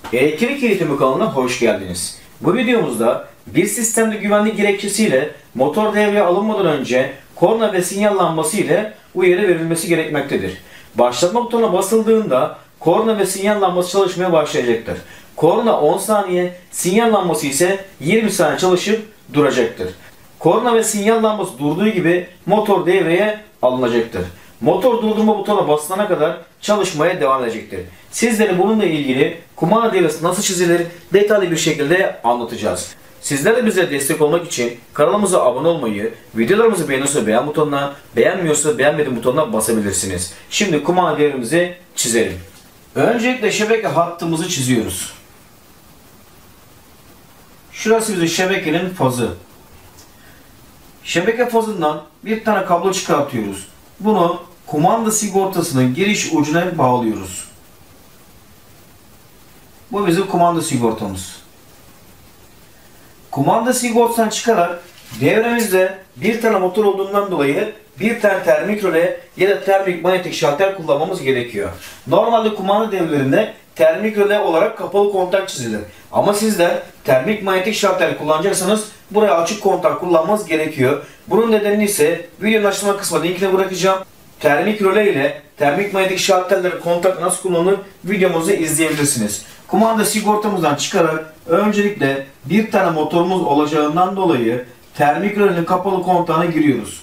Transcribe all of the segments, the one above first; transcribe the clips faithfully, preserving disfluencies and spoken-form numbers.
Elektrik eğitimi kanalına hoş geldiniz. Bu videomuzda bir sistemde güvenlik gerekçesiyle motor devreye alınmadan önce korna ve sinyal lambası ile uyarı verilmesi gerekmektedir. Başlatma butonuna basıldığında korna ve sinyal lambası çalışmaya başlayacaktır. Korna on saniye, sinyal lambası ise yirmi saniye çalışıp duracaktır. Korna ve sinyal lambası durduğu gibi motor devreye alınacaktır. Motor durdurma butonuna basılana kadar çalışmaya devam edecektir. Sizlere bununla ilgili kumanda devresi nasıl çizilir detaylı bir şekilde anlatacağız. Sizler de bize destek olmak için kanalımıza abone olmayı, videolarımızı beğeniyorsa beğen butonuna, beğenmiyorsa beğenmedim butonuna basabilirsiniz. Şimdi kumanda devremizi çizelim. Öncelikle şebeke hattımızı çiziyoruz. Şurası bizim şebekenin fazı. Şebeke fazından bir tane kablo çıkartıyoruz. Bunu kumanda sigortasının giriş ucuna bağlıyoruz. Bu bizim kumanda sigortamız. Kumanda sigortadan çıkarak devremizde bir tane motor olduğundan dolayı bir tane termik röle ya da termik manyetik şalter kullanmamız gerekiyor. Normalde kumanda devrelerinde termik röle olarak kapalı kontak çizilir. Ama sizler termik manyetik şalter kullanacaksanız buraya açık kontak kullanmanız gerekiyor. Bunun nedeni ise videonun açıklama kısmına linkini bırakacağım. Termik röle ile termik manyetik şalterleri kontak nasıl kullanılır videomuzu izleyebilirsiniz. Kumanda sigortamızdan çıkarak öncelikle bir tane motorumuz olacağından dolayı termik rölenin kapalı kontağına giriyoruz.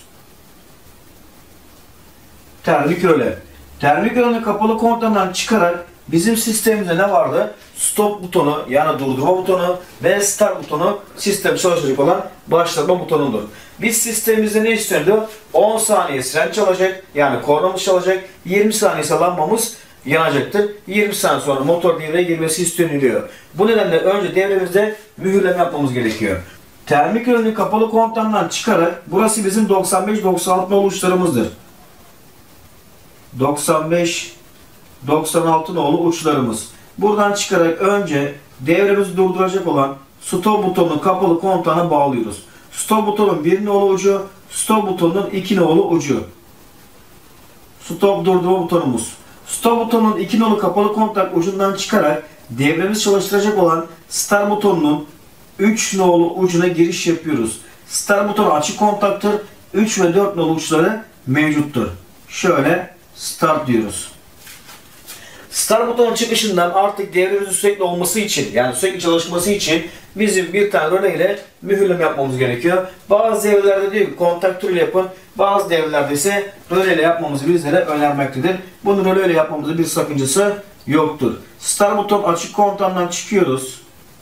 Termik röle. Termik rölenin kapalı kontağından çıkarak bizim sistemimizde ne vardı? Stop butonu yani durdurma butonu ve start butonu sistem çalışacak olan başlatma butonudur. Biz sistemimizde ne istiyordu? on saniye siren çalacak yani kornamız çalacak, yirmi saniye lambamız yanacaktır. yirmi saniye sonra motor devreye girmesi isteniliyor. Bu nedenle önce devremizde mühürleme yapmamız gerekiyor. Termik rölenin kapalı kontağından çıkarak burası bizim doksan beş doksan altı nolu uçlarımızdır. doksan beş doksan altı nolu uçlarımız. Buradan çıkarak önce devremizi durduracak olan stop butonunun kapalı kontağına bağlıyoruz. Stop butonun bir nolu ucu, stop butonunun iki nolu ucu. Stop durdurma butonumuz. Stop butonunun iki nolu kapalı kontak ucundan çıkarak devremizi çalıştıracak olan start butonunun üç nolu ucuna giriş yapıyoruz. Start butonu açık kontaktır. üç ve dört nolu uçları mevcuttur. Şöyle start diyoruz. Start butonun çıkışından artık devremizin sürekli olması için yani sürekli çalışması için bizim bir tane röle ile mühürleme yapmamız gerekiyor. Bazı devrelerde diyor ki kontaktör ile yapın. Bazı devrelerde ise röle ile yapmamızı bizlere önermektedir. Bunu röle ile yapmamızda bir sakıncası yoktur. Start buton açık kontağından çıkıyoruz.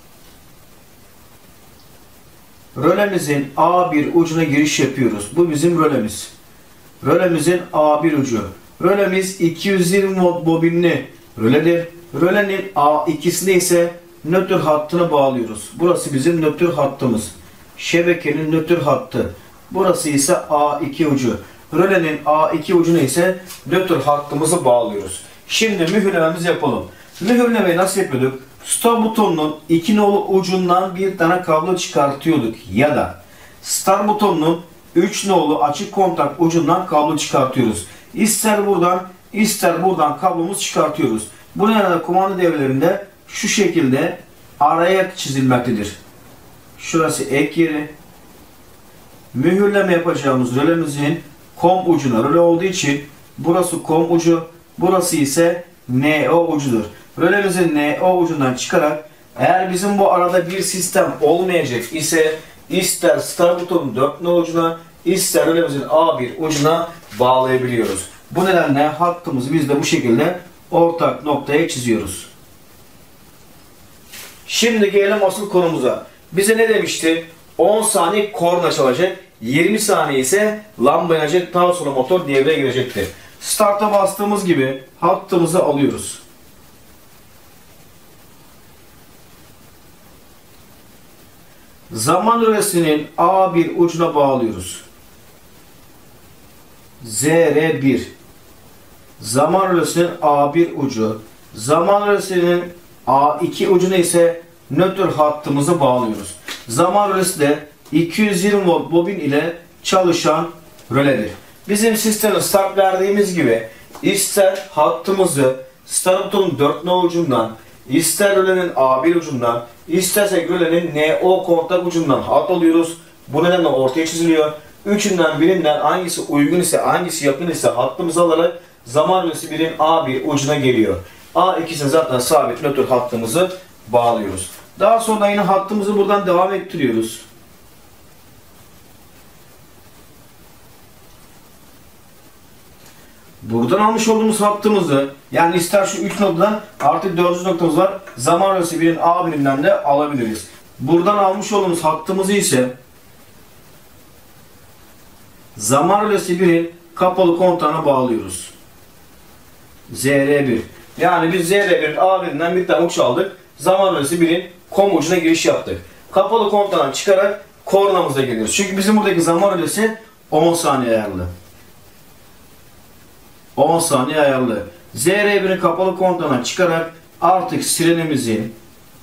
Rölemizin A bir ucuna giriş yapıyoruz. Bu bizim rölemiz. Rölemizin A bir ucu. Rölemiz iki yüz yirmi volt bobinli röledir. Rölenin A ikisine ise nötr hattını bağlıyoruz. Burası bizim nötr hattımız. Şebekenin nötr hattı. Burası ise A iki ucu. Rölenin A iki ucuna ise nötr hattımızı bağlıyoruz. Şimdi mühürlememizi yapalım. Mühürlemeyi nasıl yapıyorduk? Stop butonunun iki nolu ucundan bir tane kablo çıkartıyorduk. Ya da start butonunun üç nolu açık kontak ucundan kablo çıkartıyoruz. İster buradan ister buradan kablomuz çıkartıyoruz. Bu nedenle kumanda devrelerinde şu şekilde araya çizilmektedir. Şurası ek yeri. Mühürleme yapacağımız rölemizin kom ucuna röle olduğu için burası kom ucu, burası ise N O ucudur. Rölemizin N O ucundan çıkarak eğer bizim bu arada bir sistem olmayacak ise ister start butonun dört nolu ucuna ister rölemizin A bir ucuna bağlayabiliyoruz. Bu nedenle hattımızı biz de bu şekilde ortak noktaya çiziyoruz. Şimdi gelelim asıl konumuza. Bize ne demişti? on saniye korna çalacak, yirmi saniye ise lamba yanacak, daha sonra motor devreye girecektir. Start'a bastığımız gibi hattımızı alıyoruz. Zaman rölesinin A bir ucuna bağlıyoruz. Z R bir. Zaman rölesinin A bir ucu. Zaman rölesinin A iki ucuna ise nötr hattımızı bağlıyoruz. Zaman rölesi de iki yüz yirmi volt bobin ile çalışan röledir. Bizim sisteme start verdiğimiz gibi ister hattımızı start butonun dört nolu ucundan ister rölenin A bir ucundan, istersek rölenin N O kontak ucundan hat alıyoruz. Bu nedenle ortaya çiziliyor. Üçünden birinden hangisi uygun ise, hangisi yakın ise hattımızı alarak zaman rölesi birin A bir ucuna geliyor. A ikisini zaten sabit nötr hattımızı bağlıyoruz. Daha sonra yine hattımızı buradan devam ettiriyoruz. Buradan almış olduğumuz hattımızı, yani ister şu üç noktadan artık dördüncü noktamız var. Zaman rölesi birin A birinden de alabiliriz. Buradan almış olduğumuz hattımızı ise zaman rölesi birin kapalı kontağına bağlıyoruz. Z R bir. Yani biz Z R birin A birinden bir tane uç aldık. Zaman rölesi birin kom ucuna giriş yaptık. Kapalı kontağından çıkarak kornamıza geliyoruz. Çünkü bizim buradaki zaman rölesi on saniye ayarlı. on saniye ayarlı. Z R birin kapalı kontağından çıkarak artık sirenimizin,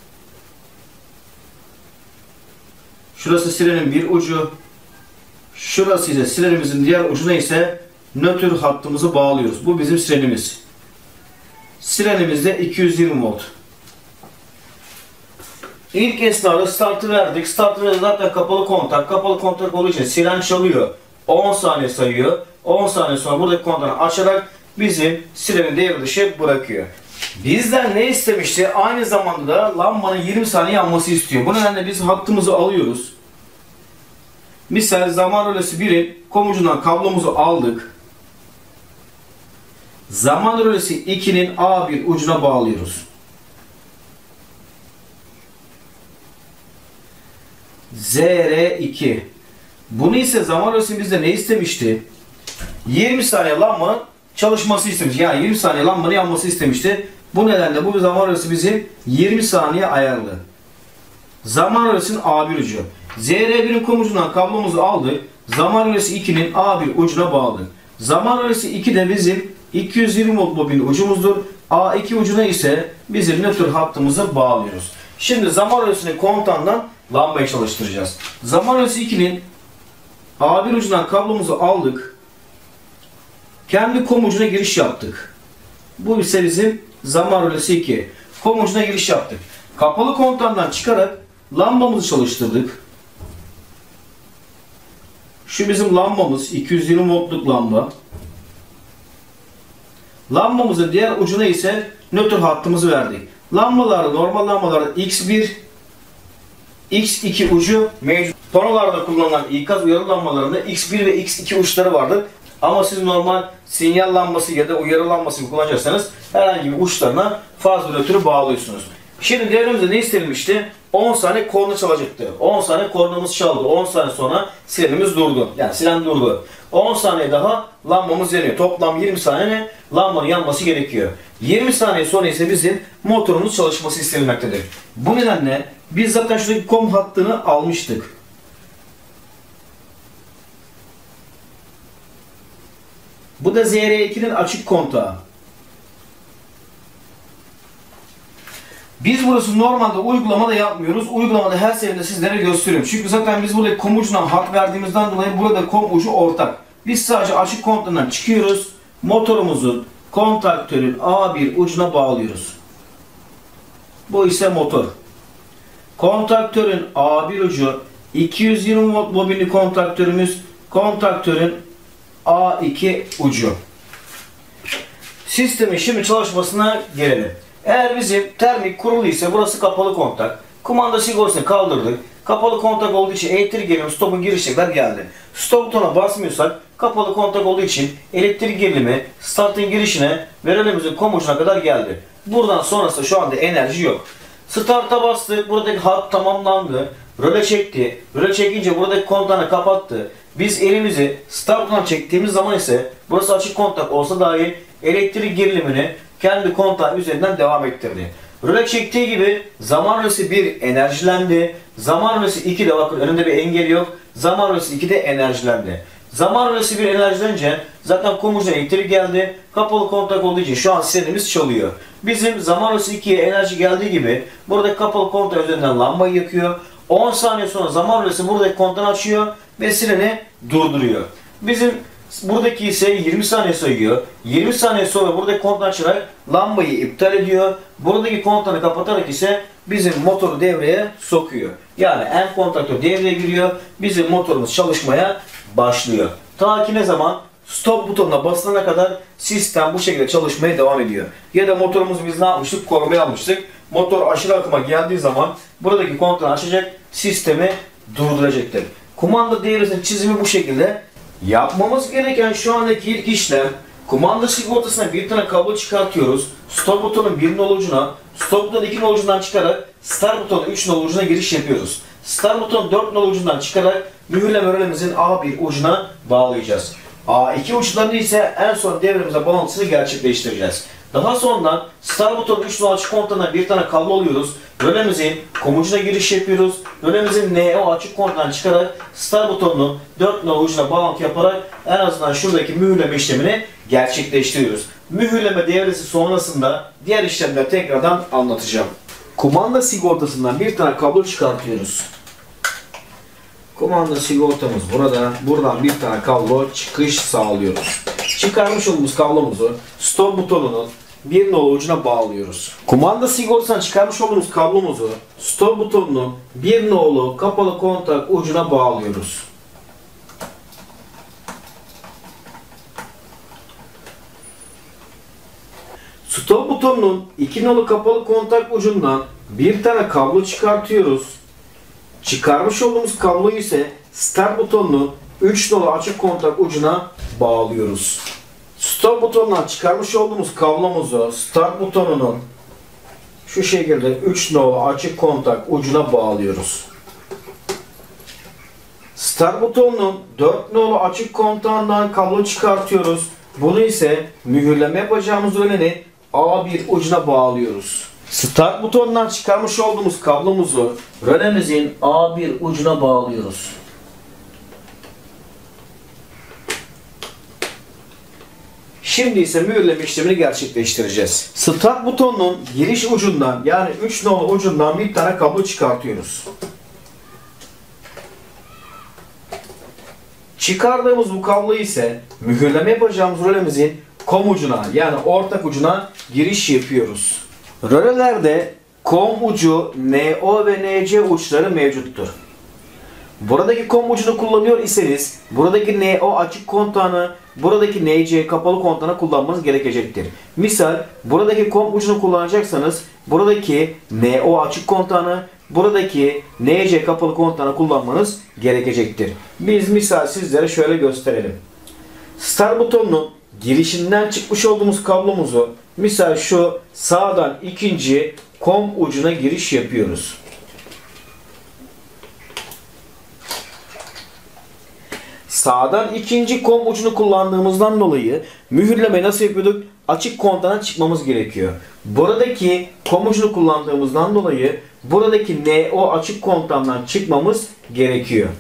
şurası sirenin bir ucu, şurası ise sirenimizin diğer ucuna ise nötr hattımızı bağlıyoruz. Bu bizim sirenimiz. Sirenimizde iki yüz yirmi volt. İlk esnada startı verdik. Startı verdik zaten kapalı kontak. Kapalı kontak olduğu için siren çalıyor. on saniye sayıyor. on saniye sonra buradaki kontağı açarak bizim sireni devre dışı bırakıyor. Bizden ne istemişti? Aynı zamanda da lambanın yirmi saniye yanması istiyor. Bu nedenle biz hattımızı alıyoruz. Misal zaman rölesi birin kom ucundan kablomuzu aldık. Zaman rölesi ikinin A bir ucuna bağlıyoruz. Z R iki. Bunu ise zaman rölesi bizde ne istemişti? yirmi saniye lambanın çalışması istemiş. Yani yirmi saniye lambanın yanması istemişti. Bu nedenle bu zaman rölesi bizim yirmi saniye ayarlı. Zaman rölesinin A bir ucu. Z R birin kom ucundan kablomuzu aldık. Zaman rölesi ikinin A bir ucuna bağladık. Zaman rölesi iki de bizim iki yüz yirmi volt bobin ucumuzdur. A iki ucuna ise bizim nötr hattımızı bağlıyoruz. Şimdi zaman rölesinin kontağından lambayı çalıştıracağız. Zaman rölesi ikinin A bir ucundan kablomuzu aldık. Kendi kom ucuna giriş yaptık. Bu ise bizim zaman rölesi iki. Kom ucuna giriş yaptık. Kapalı kontağından çıkarak lambamızı çalıştırdık. Şu bizim lambamız, iki yüz yirmi voltluk lamba. Lambamızın diğer ucuna ise nötr hattımızı verdik. Lambalarda, normal lambalarda X bir, X iki ucu mevcut. Panolarda kullanılan ikaz uyarı lambalarında X bir ve X iki uçları vardır. Ama siz normal sinyal lambası ya da uyarı lambası kullanacaksanız herhangi bir uçlarına fazla nötrü bağlıyorsunuz. Şimdi devremizde ne istenilmişti? on saniye korna çalacaktı. on saniye kornamız çaldı. on saniye sonra sirenimiz durdu. Yani siren durdu. on saniye daha lambamız yanıyor. Toplam yirmi saniye lambanın yanması gerekiyor. yirmi saniye sonra ise bizim motorumuz çalışması istenilmektedir. Bu nedenle biz zaten şuradaki kom hattını almıştık. Bu da Z R ikinin açık kontağı. Biz burası normalde uygulamada yapmıyoruz. Uygulamada her seferinde sizlere gösteriyorum. Çünkü zaten biz burada kom ucundan hat verdiğimizden dolayı burada kom ucu ortak. Biz sadece açık kontağından çıkıyoruz. Motorumuzun kontaktörün A bir ucuna bağlıyoruz. Bu ise motor. Kontaktörün A bir ucu iki yüz yirmi volt bobinli kontaktörümüz. Kontaktörün A iki ucu. Sistemin şimdi çalışmasına gelelim. Eğer bizim termik kurulu ise burası kapalı kontak. Kumanda sigortasını kaldırdık. Kapalı kontak olduğu için elektrik gerilimi stopun girişler geldi. Stop butonuna basmıyorsak kapalı kontak olduğu için elektrik gerilimi startın girişine ve rölemizin kom ucuna kadar geldi. Buradan sonrası şu anda enerji yok. Start'a bastık. Buradaki hat tamamlandı. Röle çekti. Röle çekince buradaki kontağını kapattı. Biz elimizi start'tan çektiğimiz zaman ise burası açık kontak olsa dahi elektrik gerilimini kendi kontağı üzerinden devam ettirdi. Röle çektiği gibi zaman rölesi bir enerjilendi. Zaman rölesi iki de bakın önünde bir engel yok. Zaman rölesi iki de enerjilendi. Zaman rölesi bir enerjilenince zaten kom ucuna elektrik geldi. Kapalı kontak olduğu için şu an sirenimiz çalıyor. Bizim zaman rölesi ikiye enerji geldiği gibi buradaki kapalı kontak üzerinden lambayı yakıyor. on saniye sonra zaman rölesi buradaki kontağını açıyor ve sireni durduruyor. Bizim Buradaki ise yirmi saniye sayıyor. yirmi saniye sonra buradaki kontağını açarak lambayı iptal ediyor. Buradaki kontağını kapatarak ise bizim motoru devreye sokuyor. Yani en kontaktör devreye giriyor. Bizim motorumuz çalışmaya başlıyor. Ta ki ne zaman? Stop butonuna basılana kadar sistem bu şekilde çalışmaya devam ediyor. Ya da motorumuzu biz ne yapmıştık? Korumaya almıştık. Motor aşırı akıma geldiği zaman buradaki kontağını açacak, sistemi durduracaktır. Kumanda devresinin çizimi bu şekilde. Yapmamız gereken şu andaki ilk işlem, kumanda sigortasına bir tane kablo çıkartıyoruz. Stop butonun bir nolu ucuna, stop butonun iki nolu ucundan çıkarak start butonun üç nolu ucuna giriş yapıyoruz. Start butonun dört nolu ucundan çıkarak mühürleme rölemizin A bir ucuna bağlayacağız. A iki uçlarını ise en son devremize bağlantısını gerçekleştireceğiz. Daha sonra start butonun üç nolu açık kontağına bir tane kablo alıyoruz. Rölemizin kom ucuna giriş yapıyoruz. Rölemizin N O açık kontağını çıkarak start butonunun dört nolu ucuna bağlantı yaparak en azından şuradaki mühürleme işlemini gerçekleştiriyoruz. Mühürleme devresi sonrasında diğer işlemleri tekrardan anlatacağım. Kumanda sigortasından bir tane kablo çıkartıyoruz. Kumanda sigortamız burada. Buradan bir tane kablo çıkış sağlıyoruz. Çıkarmış olduğumuz kablomuzu stop butonunun bir nolu ucuna bağlıyoruz. Kumanda sigortasından çıkarmış olduğumuz kablomuzu stop butonunun bir nolu kapalı kontak ucuna bağlıyoruz. Stop butonunun iki nolu kapalı kontak ucundan bir tane kablo çıkartıyoruz. Çıkarmış olduğumuz kabloyu ise start butonunun üç nolu açık kontak ucuna bağlıyoruz. Stop butonundan çıkarmış olduğumuz kablomuzu start butonunun şu şekilde üç nolu açık kontak ucuna bağlıyoruz. Start butonunun dört nolu açık kontağından kablo çıkartıyoruz. Bunu ise mühürleme yapacağımız rölenin A bir ucuna bağlıyoruz. Start butonundan çıkarmış olduğumuz kablomuzu rölemizin A bir ucuna bağlıyoruz. Şimdi ise mühürleme işlemini gerçekleştireceğiz. Start butonunun giriş ucundan yani üç nolu ucundan bir tane kablo çıkartıyoruz. Çıkardığımız bu kabloyu ise mühürleme yapacağımız rölemizin kom ucuna yani ortak ucuna giriş yapıyoruz. Rölelerde kom ucu, N O ve N C uçları mevcuttur. Buradaki kom ucunu kullanıyor iseniz buradaki N O açık kontağını, buradaki N C kapalı kontağını kullanmanız gerekecektir. Misal buradaki kom ucunu kullanacaksanız buradaki N O açık kontağını, buradaki N C kapalı kontağını kullanmanız gerekecektir. Biz misal sizlere şöyle gösterelim. Start butonunun girişinden çıkmış olduğumuz kablomuzu misal şu sağdan ikinci kom ucuna giriş yapıyoruz. Sağdan ikinci kom ucunu kullandığımızdan dolayı mühürleme nasıl yapıyorduk? Açık kontağına çıkmamız gerekiyor. Buradaki kom ucunu kullandığımızdan dolayı buradaki N O açık kontağından çıkmamız gerekiyor.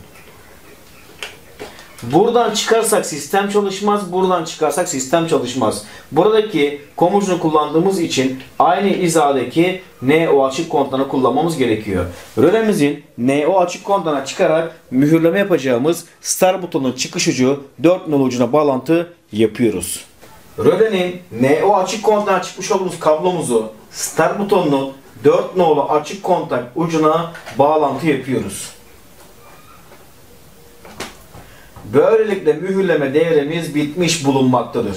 Buradan çıkarsak sistem çalışmaz, buradan çıkarsak sistem çalışmaz. Buradaki kom ucunu kullandığımız için aynı hizadaki N O açık kontağını kullanmamız gerekiyor. Rölemizin N O açık kontağına çıkarak mühürleme yapacağımız start butonun çıkış ucu dört nolu ucuna bağlantı yapıyoruz. Rölenin N O açık kontağına çıkmış olduğumuz kablomuzu start butonunun dört nolu açık kontak ucuna bağlantı yapıyoruz. Böylelikle mühürleme devremiz bitmiş bulunmaktadır.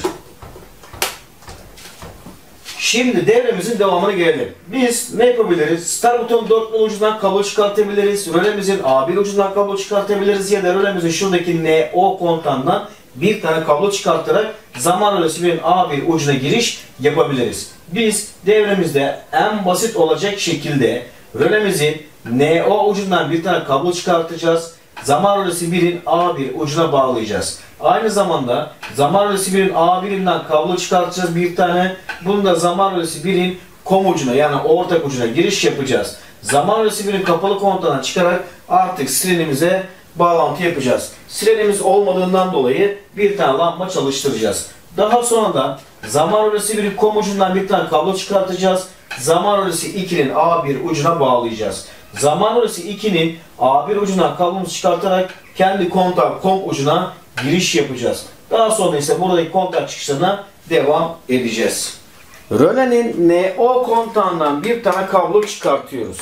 Şimdi devremizin devamına gelelim. Biz ne yapabiliriz? Start butonun dört nolu ucundan kablo çıkartabiliriz. Rölemizin A bir ucundan kablo çıkartabiliriz. Ya da rölemizin şuradaki N O kontağından bir tane kablo çıkartarak zaman rölesi birin A bir ucuna giriş yapabiliriz. Biz devremizde en basit olacak şekilde rölemizin N O ucundan bir tane kablo çıkartacağız. Zaman rölesi birin A bir ucuna bağlayacağız. Aynı zamanda zaman rölesi birin A birinden kablo çıkartacağız bir tane. Bunu da zaman rölesi birin kom ucuna yani ortak ucuna giriş yapacağız. Zaman rölesi birin kapalı kontağından çıkarak artık sirenimize bağlantı yapacağız. Sirenimiz olmadığından dolayı bir tane lamba çalıştıracağız. Daha sonra da zaman rölesi birin kom ucundan bir tane kablo çıkartacağız. Zaman rölesi ikinin A bir ucuna bağlayacağız. Zaman rölesi ikinin A bir ucundan kablomuzu çıkartarak kendi kontak kom ucuna giriş yapacağız. Daha sonra ise buradaki kontak çıkışına devam edeceğiz. Rölenin N O kontağından bir tane kablo çıkartıyoruz.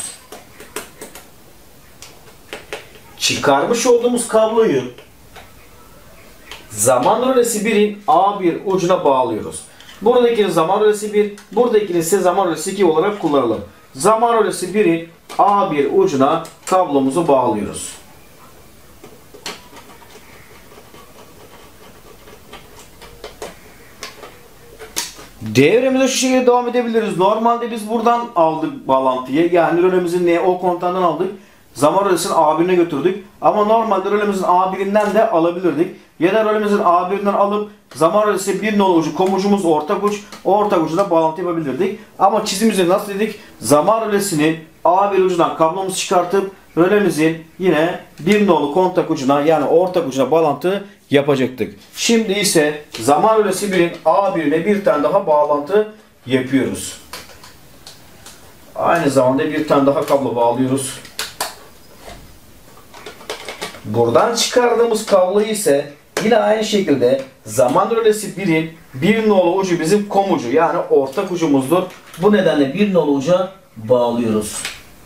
Çıkarmış olduğumuz kabloyu zaman rölesi birin A bir ucuna bağlıyoruz. Buradakini zaman rölesi bir, buradakini ise zaman rölesi iki olarak kullanalım. Zaman rölesi birin A bir ucuna kablomuzu bağlıyoruz. Devremize şu şekilde devam edebiliriz. Normalde biz buradan aldık bağlantıyı. Yani rölemizin N O kontağından aldık. Zaman rölesini A birine götürdük. Ama normalde rölemizin A birinden de alabilirdik. Ya da rölemizin A birinden alıp zaman rölesi bir nolu ucu, komucumuz ortak uç, o ortak ucuna bağlantı yapabilirdik. Ama çizimimizi nasıl dedik? Zaman rölesini A bir ucundan kablomuzu çıkartıp rölemizin yine bir nolu kontak ucuna yani ortak ucuna bağlantı yapacaktık. Şimdi ise zaman rölesi birin A birine bir tane daha bağlantı yapıyoruz. Aynı zamanda bir tane daha kablo bağlıyoruz. Buradan çıkardığımız kabloyu ise yine aynı şekilde zaman rölesi birin bir nolu ucu bizim komucu yani ortak ucumuzdur. Bu nedenle bir nolu uca bağlıyoruz.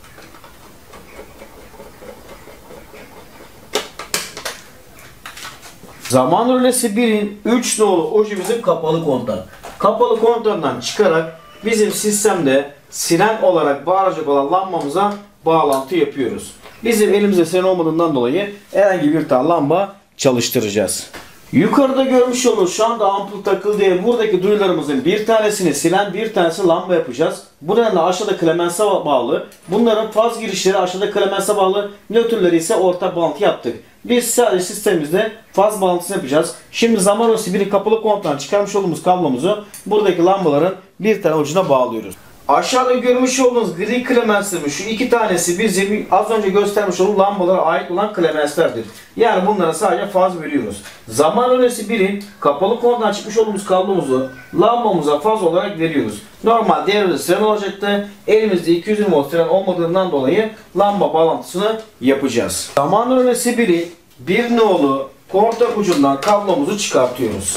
Zaman rölesi birin üç nolu ucu bizim kapalı kontak. Kapalı kontaktan çıkarak bizim sistemde siren olarak bağıracak olan lambamıza bağlantı yapıyoruz. Bizim elimizde siren olmadığından dolayı herhangi bir tane lamba çalıştıracağız. Yukarıda görmüş olduğunuz şu anda ampul takılı diye buradaki duyularımızın bir tanesini silen bir tanesi lamba yapacağız. Bu nedenle aşağıda klemense bağlı. Bunların faz girişleri aşağıda klemense bağlı. Nötrleri ise ortak bağlantı yaptık. Biz sadece sistemimizde faz bağlantısını yapacağız. Şimdi zaman rölesi birin kapalı kontağından çıkarmış olduğumuz kablomuzu buradaki lambaların bir tane ucuna bağlıyoruz. Aşağıda görmüş olduğunuz gri klemenslerin şu iki tanesi bizim az önce göstermiş olduğum lambalara ait olan klemenslerdir. Yani bunlara sadece faz veriyoruz. Zaman rölesi birin kapalı kontağından çıkmış olduğumuz kablomuzu lambamıza faz olarak veriyoruz. Normal devrede siren olacaktı. Elimizde iki yüz yirmi volt siren olmadığından dolayı lamba bağlantısını yapacağız. Zaman rölesi biri bir nolu kontak ucundan kablomuzu çıkartıyoruz.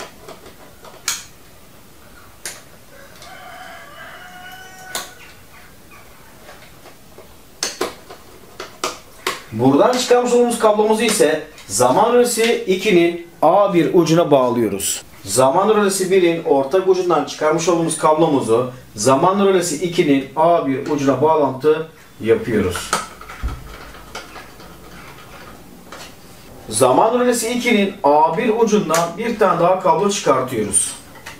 Buradan çıkarmış olduğumuz kablomuzu ise zaman rölesi ikinin A bir ucuna bağlıyoruz. Zaman rölesi birin ortak ucundan çıkarmış olduğumuz kablomuzu zaman rölesi ikinin A bir ucuna bağlantı yapıyoruz. Zaman rölesi ikinin A bir ucundan bir tane daha kablo çıkartıyoruz.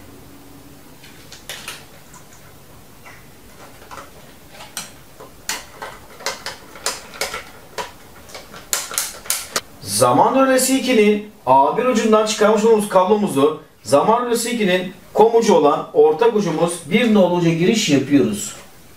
Zaman rölesi ikinin A bir ucundan çıkarmış olduğumuz kablomuzu zaman rölesi ikinin komucu olan ortak ucumuz bir nolu uca giriş yapıyoruz.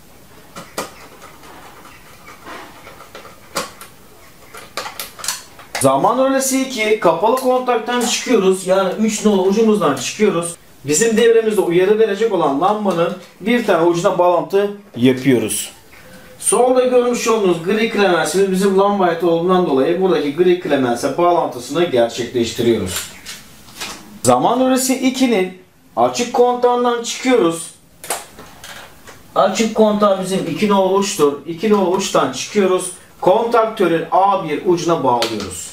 Zaman rölesi iki kapalı kontaktan çıkıyoruz. Yani üç nolu ucumuzdan çıkıyoruz. Bizim devremizde uyarı verecek olan lambanın bir tane ucuna bağlantı yapıyoruz. Solda görmüş olduğunuz gri klemensimiz bizim lamba ait olduğundan dolayı buradaki gri klemense bağlantısını gerçekleştiriyoruz. Zaman rölesi ikinin açık kontağından çıkıyoruz. Açık kontağı bizim iki nolu uçtur. iki nolu uçtan çıkıyoruz. Kontaktörün A bir ucuna bağlıyoruz.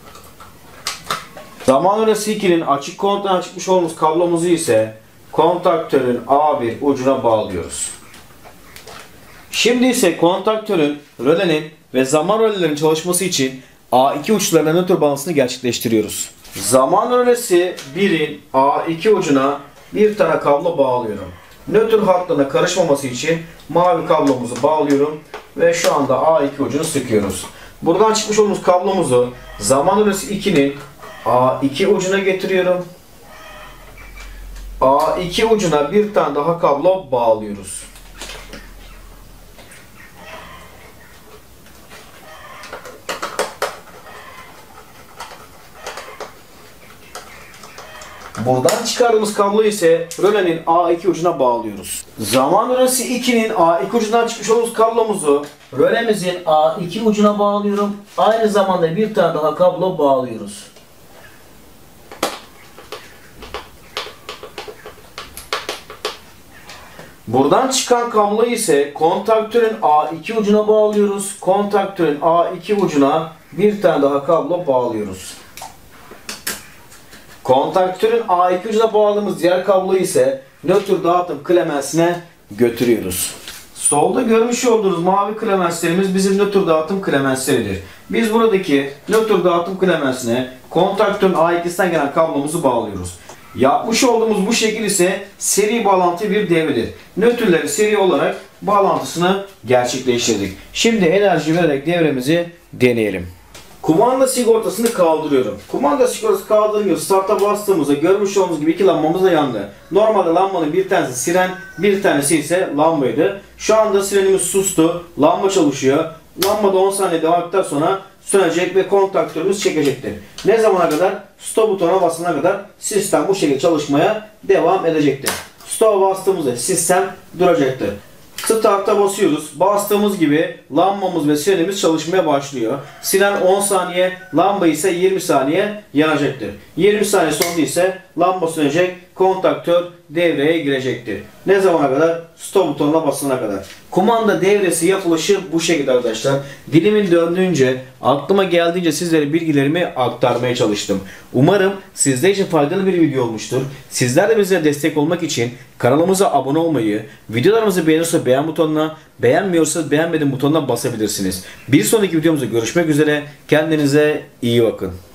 Zaman rölesi ikinin açık kontağından çıkmış olduğumuz kablomuzu ise kontaktörün A bir ucuna bağlıyoruz. Şimdi ise kontaktörün, rölenin ve zaman rölelerin çalışması için A iki uçlarına nötr bağlantısını gerçekleştiriyoruz. Zaman rölesi birin A iki ucuna bir tane kablo bağlıyorum. Nötr hatlarına karışmaması için mavi kablomuzu bağlıyorum ve şu anda A iki ucunu sıkıyoruz. Buradan çıkmış olduğumuz kablomuzu zaman rölesi ikinin A iki ucuna getiriyorum. A iki ucuna bir tane daha kablo bağlıyoruz. Buradan çıkardığımız kabloyu ise rölenin A iki ucuna bağlıyoruz. Zaman rölesi ikinin A iki ucundan çıkmış olduğumuz kablomuzu rölemizin A iki ucuna bağlıyorum. Aynı zamanda bir tane daha kablo bağlıyoruz. Buradan çıkan kablo ise kontaktörün A iki ucuna bağlıyoruz. Kontaktörün A iki ucuna bir tane daha kablo bağlıyoruz. Kontaktörün A iki ucuna bağladığımız diğer kabloyu ise nötr dağıtım klemensine götürüyoruz. Solda görmüş olduğunuz mavi klemenslerimiz bizim nötr dağıtım klemensleridir. Biz buradaki nötr dağıtım klemensine kontaktörün A ikisinden gelen kablomuzu bağlıyoruz. Yapmış olduğumuz bu şekil ise seri bağlantı bir devredir. Nötrleri seri olarak bağlantısını gerçekleştirdik. Şimdi enerji vererek devremizi deneyelim. Kumanda sigortasını kaldırıyorum. Kumanda sigortası kaldırınca start'a bastığımızda görmüş olduğunuz gibi iki lambamız da yandı. Normalde lambanın bir tanesi siren, bir tanesi ise lambaydı. Şu anda sirenimiz sustu. Lamba çalışıyor. Lamba da on saniye devam ettikten sonra sönecek ve kontaktörümüz çekecektir. Ne zamana kadar? Stop butonuna basana kadar sistem bu şekilde çalışmaya devam edecektir. Stop'a bastığımızda sistem duracaktır. Start'a basıyoruz. Bastığımız gibi lambamız ve sirenimiz çalışmaya başlıyor. Siren on saniye, lamba ise yirmi saniye yanacaktır. yirmi saniye sonra ise lamba sönecek, kontaktör devreye girecektir. Ne zamana kadar? Stop butonuna basana kadar. Kumanda devresi yapılışı bu şekilde arkadaşlar. Dilimin döndüğünce, aklıma geldiğince sizlere bilgilerimi aktarmaya çalıştım. Umarım sizler için faydalı bir video olmuştur. Sizler de bize destek olmak için kanalımıza abone olmayı, videolarımızı beğeniyorsa beğen butonuna, beğenmiyorsanız beğenmedim butonuna basabilirsiniz. Bir sonraki videomuzda görüşmek üzere. Kendinize iyi bakın.